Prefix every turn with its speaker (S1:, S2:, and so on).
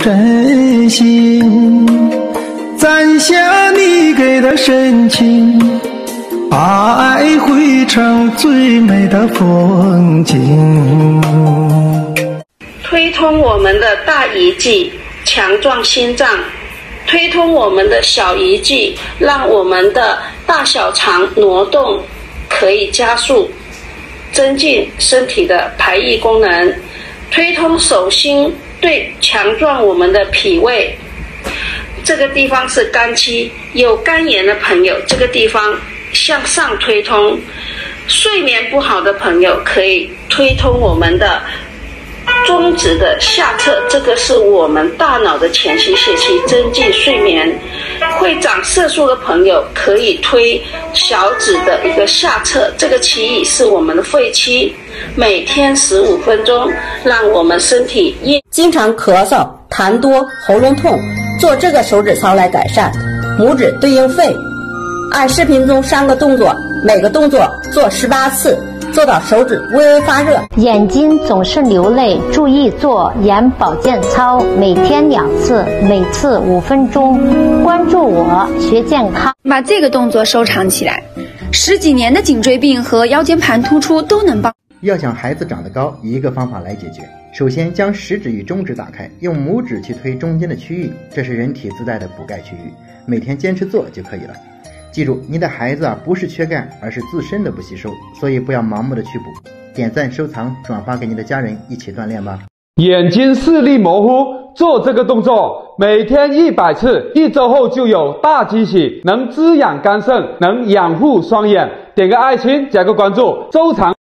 S1: 真心，攒下你给的深情，把爱绘成最美的风景。
S2: 推通我们的大仪际，强壮心脏；推通我们的小仪际，让我们的大小肠挪动可以加速，增进身体的排异功能；推通手心，对强壮我们的脾胃。这个地方是肝区，有肝炎的朋友，这个地方向上推通；睡眠不好的朋友可以推通我们的中指的下侧，这个是我们大脑的前庭穴区，增进睡眠。会长色素的朋友可以推小指的一个下侧，这个区域是我们的肺区，每天15分钟，让我们身体
S3: 经常咳嗽、痰多、喉咙痛，做这个手指操来改善。拇指对应肺，按视频中3个动作，每个动作做18次，做到手指微微发热。
S4: 眼睛总是流泪，注意做眼保健操，每天2次，每次5分钟。关注我，学健康。
S5: 把这个动作收藏起来，10几年的颈椎病和腰间盘突出都能帮。
S6: 要想孩子长得高，一个方法来解决。首先将食指与中指打开，用拇指去推中间的区域，这是人体自带的补钙区域，每天坚持做就可以了。记住，你的孩子不是缺钙，而是自身的不吸收，所以不要盲目的去补。点赞、收藏、转发给你的家人一起锻炼吧。
S7: 眼睛视力模糊，做这个动作，每天100次，1周后就有大惊喜，能滋养肝肾，能养护双眼。点个爱心，加个关注，收藏。